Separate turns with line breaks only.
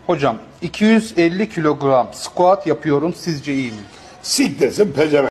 Hocam 250 kilogram squat yapıyorum, sizce iyi mi?
Siktirsin pezevenk.